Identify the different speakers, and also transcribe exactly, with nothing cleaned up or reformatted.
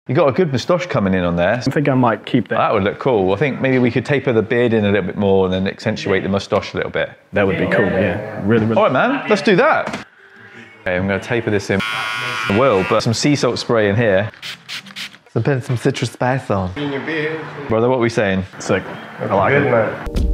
Speaker 1: You got a good moustache coming in on there.
Speaker 2: I think I might keep that.
Speaker 1: That would look cool. I think maybe we could taper the beard in a little bit more and then accentuate the moustache a little bit.
Speaker 2: That would be cool, yeah. Really, really.
Speaker 1: All right, man, let's do that. Okay, I'm gonna taper this in. I will, but some sea salt spray in here. So put some citrus spice on.
Speaker 3: In your beard.
Speaker 1: Brother, what are we saying?
Speaker 2: Sick.
Speaker 3: I like it. Man.